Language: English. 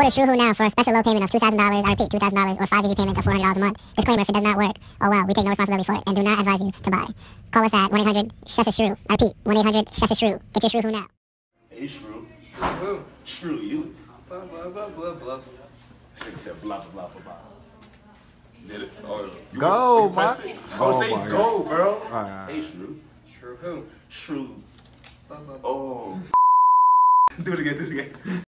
Go to Shrew now for a special low payment of $2,000. I repeat, $2,000 or 5 easy payments of $400 a month. Disclaimer, if it does not work, oh well, we take no responsibility for it and do not advise you to buy. Call us at 1-800-SHUSH-A-SHREW. I repeat, 1-800-SHUSH-A-SHREW. Get your Shrew now. Hey, Shrew. Shrew who? Shrew you. Blah, blah, blah, blah, blah. This nigga said blah, blah, blah, blah, blah. Did it? Oh, you Go, pressed Mark. it? Oh, say my go, God. bro. Alright. Hey, Shrew. Shrew who? Shrew. Blah, blah, blah. Oh. Do it again, do it again.